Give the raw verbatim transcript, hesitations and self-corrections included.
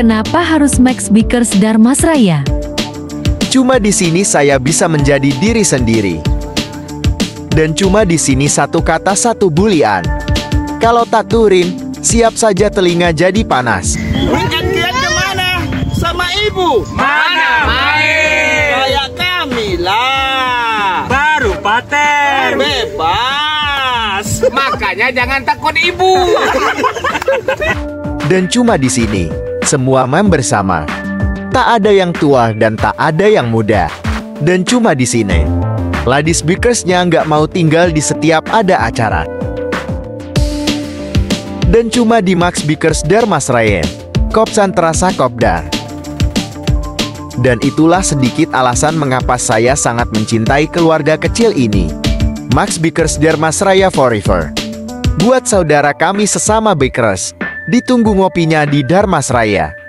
Kenapa harus Max Bikers Dharmasraya? Cuma di sini saya bisa menjadi diri sendiri. Dan cuma di sini satu kata satu bulian. Kalau tak turin, siap saja telinga jadi panas. Weekend kian kemana? Sama ibu? Mana main? Kayak kami lah. Baru paten. Bebas. Makanya jangan takut ibu. Dan cuma di sini, semua mem bersama. Tak ada yang tua dan tak ada yang muda. Dan cuma di sini, Ladies Bikers-nya nggak mau tinggal di setiap ada acara. Dan cuma di Max Bikers Dharmasraya, Kopsan terasa kopdar. Dan itulah sedikit alasan mengapa saya sangat mencintai keluarga kecil ini. Max Bikers Dharmasraya forever. Buat saudara kami sesama Bikers, ditunggu ngopinya di Dharmasraya.